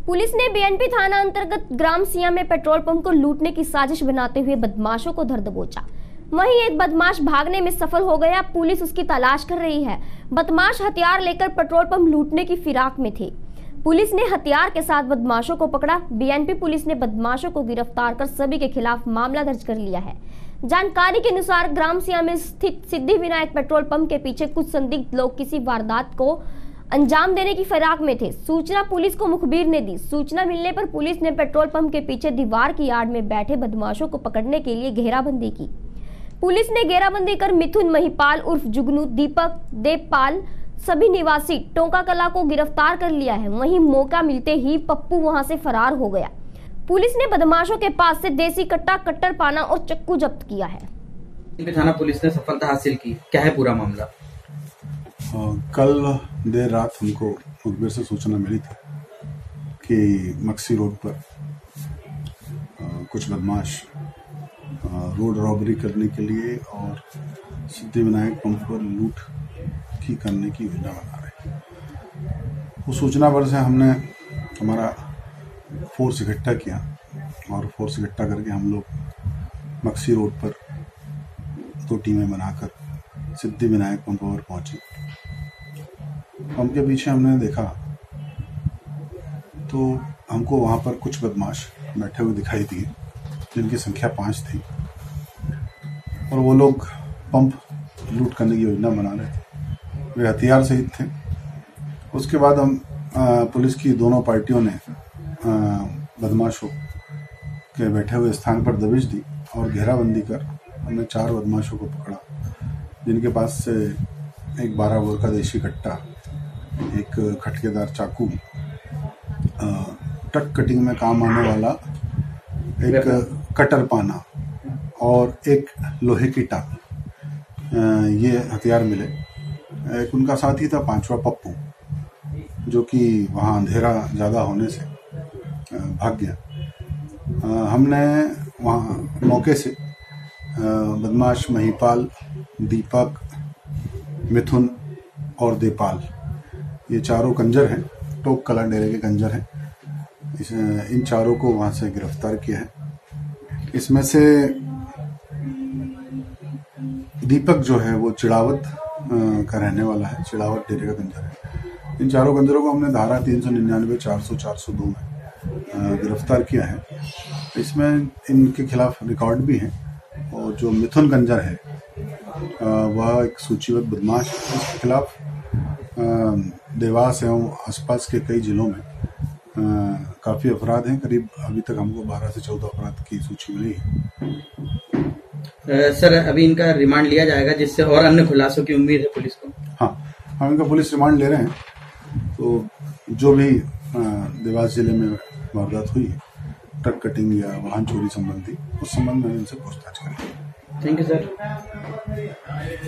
Police ने BNP थाना अंतर्गत ग्राम सिया में पेट्रोल पंप को लूटने की साजिश बनाते हुए बदमाशों को धर दबोचा। वहीं एक बदमाश भागने में सफल हो गया। पुलिस उसकी तलाश कर रही है। बदमाश हथियार लेकर पेट्रोल पंप लूटने की फिराक में थे। पुलिस ने हथियार के साथ बदमाशों को पकड़ा। बीएनपी पुलिस ने बदमाशों को गिरफ्तार कर सभी के खिलाफ मामला दर्ज कर लिया है। जानकारी के अनुसार ग्राम सिया में स्थित सिद्धिविनायक पेट्रोल पंप के पीछे कुछ संदिग्ध लोग किसी वारदात को अंजाम देने की फिराक में थे। सूचना पुलिस को मुखबिर ने दी। सूचना मिलने पर पुलिस ने पेट्रोल पंप के पीछे दीवार की आड़ में बैठे बदमाशों को पकड़ने के लिए घेराबंदी की। पुलिस ने घेराबंदी कर मिथुन महिपाल उर्फ जुगनू, दीपक, देवपाल सभी निवासी टोंका कला को गिरफ्तार कर लिया है। वहीं मौका मिलते ही पप्पू वहां से फरार हो गया। पुलिस ने बदमाशों के पास से देसी कट्टा, कट्टर पाना और चक्कू जब्त किया है। थाना पुलिस ने सफलता हासिल की, क्या है पूरा मामला? कल देर रात हमको मुखबिर से सूचना मिली थी कि मक्सी रोड पर कुछ बदमाश रोड रॉबरी करने के लिए और सिद्धिविनायक पंप पर लूट की करने की योजना बना रहे हैं। उस सूचना पर से हमने हमारा फोर्स इकट्ठा किया और फोर्स इकट्ठा करके हम लोग मक्सी रोड पर 2 टीमें बनाकर सिद्धिविनायक पंप पर पहुंचे। पंप के पीछे हमने देखा तो हमको वहां पर कुछ बदमाश बैठे हुए दिखाई दिए, जिनकी संख्या 5 थी और वो लोग पंप लूट करने की योजना बना रहे थे। वे हथियार सहित थे। उसके बाद हम पुलिस की दोनों पार्टियों ने बदमाशों के बैठे हुए स्थान पर दबिश दी और घेराबंदी कर हमने 4 बदमाशों को पकड़ा, जिनके पास से एक 12 बोर का देशी कट्टा, एक खटकेदार चाकू, ट्रक कटिंग में काम आने वाला एक कटर पाना और एक लोहे की टाप, ये हथियार मिले। एक उनका साथी था 5वां पप्पू, जो कि वहाँ अंधेरा ज़्यादा होने से भाग गया। हमने वहाँ मौके से बदमाश महिपाल, दीपक, मिथुन और देवपाल, ये 4 कंजर हैं, टोक कला डेरे के कंजर हैं। इन 4 को वहाँ से गिरफ्तार किया है। इसमें से दीपक जो है वो चिड़ावत का रहने वाला है, चिड़ावत डेरे का कंजर है। इन 4 कंजरों को हमने धारा 399, 400, 402 में गिरफ्तार किया है। इसमें इनके खिलाफ रिकॉर्ड भी है। और जो मिथुन कंजर है वह एक सूचीबद्ध बदमाश है। इसके खिलाफ देवास एवं आसपास के कई जिलों में काफ़ी अपराध हैं। करीब अभी तक हमको 12 से 14 अपराध की सूची मिली है। सर, अभी इनका रिमांड लिया जाएगा, जिससे और अन्य खुलासों की उम्मीद है पुलिस को? हाँ, हम इनका पुलिस रिमांड ले रहे हैं। तो जो भी देवास जिले में वारदात हुई है, ट्रक कटिंग या वाहन चोरी संबंधी, उस संबंध में इनसे पूछताछ करेंगे। Thank you sir.